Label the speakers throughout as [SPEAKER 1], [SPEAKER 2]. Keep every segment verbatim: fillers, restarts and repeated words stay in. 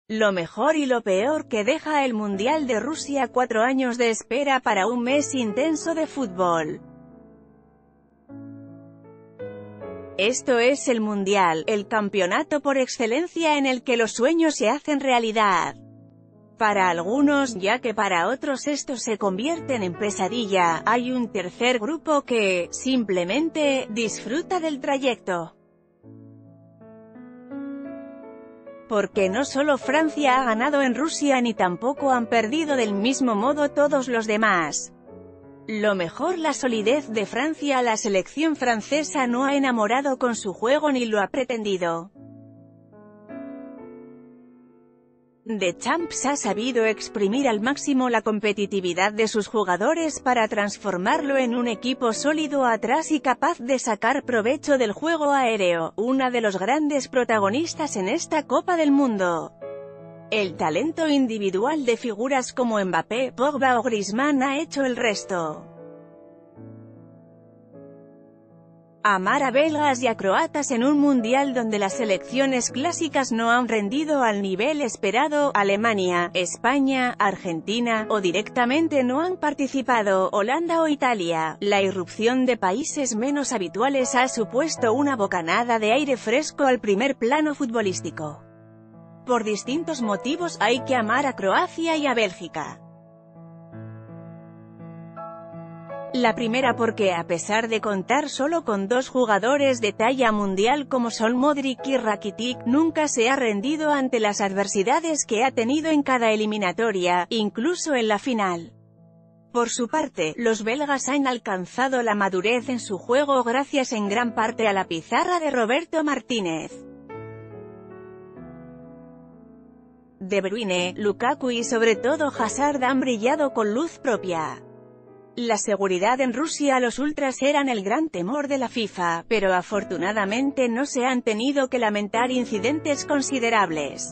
[SPEAKER 1] Lo mejor y lo peor que deja el Mundial de Rusia, cuatro años de espera para un mes intenso de fútbol. Esto es el Mundial, el campeonato por excelencia en el que los sueños se hacen realidad. Para algunos, ya que para otros estos se convierten en pesadilla, hay un tercer grupo que, simplemente, disfruta del trayecto. Porque no solo Francia ha ganado en Rusia ni tampoco han perdido del mismo modo todos los demás. Lo mejor, la solidez de Francia. La selección francesa no ha enamorado con su juego ni lo ha pretendido. Deschamps ha sabido exprimir al máximo la competitividad de sus jugadores para transformarlo en un equipo sólido atrás y capaz de sacar provecho del juego aéreo, uno de los grandes protagonistas en esta Copa del Mundo. El talento individual de figuras como Mbappé, Pogba o Griezmann ha hecho el resto. Amar a belgas y a croatas en un mundial donde las selecciones clásicas no han rendido al nivel esperado, Alemania, España, Argentina, o directamente no han participado, Holanda o Italia. La irrupción de países menos habituales ha supuesto una bocanada de aire fresco al primer plano futbolístico. Por distintos motivos hay que amar a Croacia y a Bélgica. La primera porque a pesar de contar solo con dos jugadores de talla mundial como son Modric y Rakitic, nunca se ha rendido ante las adversidades que ha tenido en cada eliminatoria, incluso en la final. Por su parte, los belgas han alcanzado la madurez en su juego gracias en gran parte a la pizarra de Roberto Martínez. De Bruyne, Lukaku y sobre todo Hazard han brillado con luz propia. La seguridad en Rusia. Los ultras eran el gran temor de la FIFA, pero afortunadamente no se han tenido que lamentar incidentes considerables.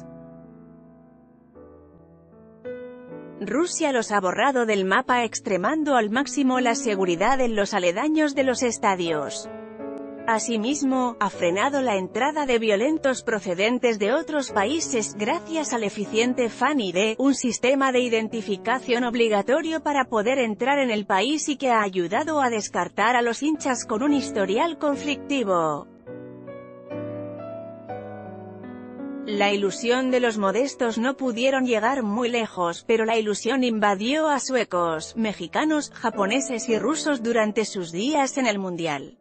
[SPEAKER 1] Rusia los ha borrado del mapa extremando al máximo la seguridad en los aledaños de los estadios. Asimismo, ha frenado la entrada de violentos procedentes de otros países gracias al eficiente Fan I D, un sistema de identificación obligatorio para poder entrar en el país y que ha ayudado a descartar a los hinchas con un historial conflictivo. La ilusión de los modestos no pudieron llegar muy lejos, pero la ilusión invadió a suecos, mexicanos, japoneses y rusos durante sus días en el Mundial.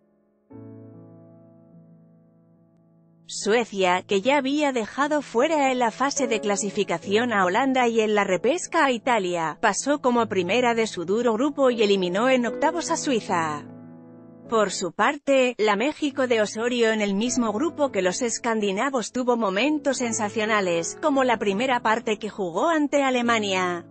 [SPEAKER 1] Suecia, que ya había dejado fuera en la fase de clasificación a Holanda y en la repesca a Italia, pasó como primera de su duro grupo y eliminó en octavos a Suiza. Por su parte, la México de Osorio en el mismo grupo que los escandinavos tuvo momentos sensacionales, como la primera parte que jugó ante Alemania.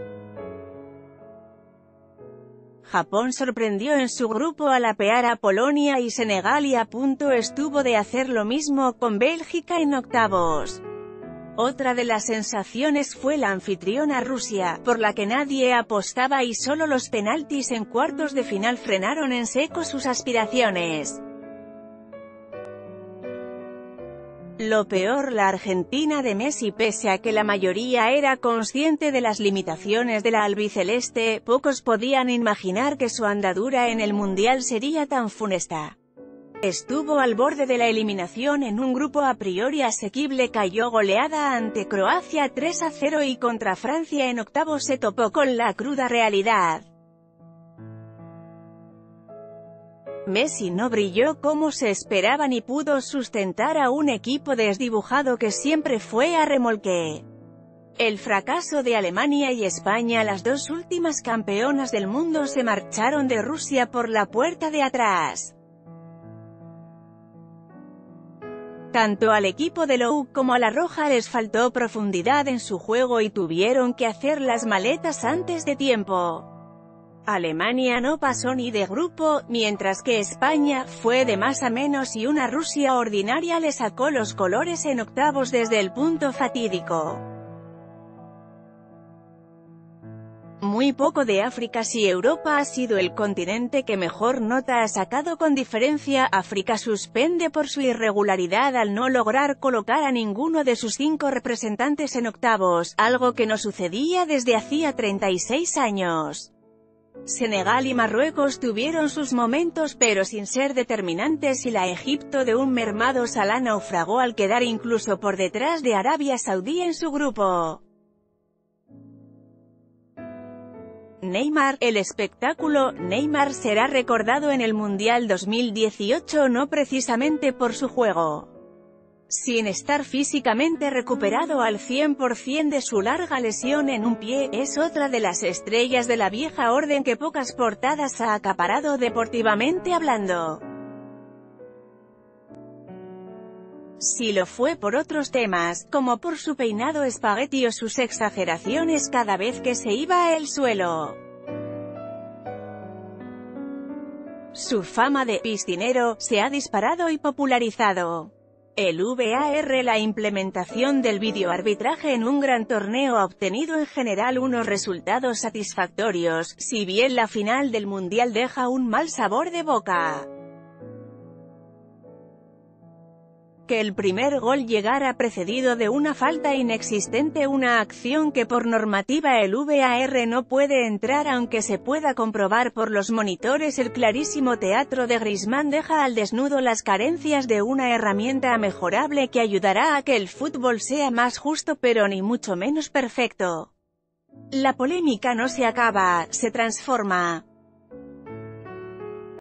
[SPEAKER 1] Japón sorprendió en su grupo al apear a Polonia y Senegal y a punto estuvo de hacer lo mismo con Bélgica en octavos. Otra de las sensaciones fue la anfitriona Rusia, por la que nadie apostaba y solo los penaltis en cuartos de final frenaron en seco sus aspiraciones. Lo peor, la Argentina de Messi. Pese a que la mayoría era consciente de las limitaciones de la albiceleste, pocos podían imaginar que su andadura en el Mundial sería tan funesta. Estuvo al borde de la eliminación en un grupo a priori asequible, cayó goleada ante Croacia tres a cero y contra Francia en octavos se topó con la cruda realidad. Messi no brilló como se esperaba ni pudo sustentar a un equipo desdibujado que siempre fue a remolque. El fracaso de Alemania y España, las dos últimas campeonas del mundo, se marcharon de Rusia por la puerta de atrás. Tanto al equipo de Lou como a la Roja les faltó profundidad en su juego y tuvieron que hacer las maletas antes de tiempo. Alemania no pasó ni de grupo, mientras que España fue de más a menos y una Rusia ordinaria le sacó los colores en octavos desde el punto fatídico. Muy poco de África. Si Europa ha sido el continente que mejor nota ha sacado con diferencia, África suspende por su irregularidad al no lograr colocar a ninguno de sus cinco representantes en octavos, algo que no sucedía desde hacía treinta y seis años. Senegal y Marruecos tuvieron sus momentos pero sin ser determinantes, y la Egipto de un mermado Salah naufragó al quedar incluso por detrás de Arabia Saudí en su grupo. Neymar, el espectáculo. Neymar será recordado en el Mundial dos mil dieciocho no precisamente por su juego. Sin estar físicamente recuperado al cien por cien de su larga lesión en un pie, es otra de las estrellas de la vieja orden que pocas portadas ha acaparado deportivamente hablando. Si lo fue por otros temas, como por su peinado espagueti o sus exageraciones cada vez que se iba al suelo. Su fama de «piscinero» se ha disparado y popularizado. El V A R, la implementación del videoarbitraje en un gran torneo, ha obtenido en general unos resultados satisfactorios, si bien la final del Mundial deja un mal sabor de boca. Que el primer gol llegara precedido de una falta inexistente, una acción que por normativa el V A R no puede entrar aunque se pueda comprobar por los monitores. El clarísimo teatro de Griezmann deja al desnudo las carencias de una herramienta mejorable que ayudará a que el fútbol sea más justo pero ni mucho menos perfecto. La polémica no se acaba, se transforma.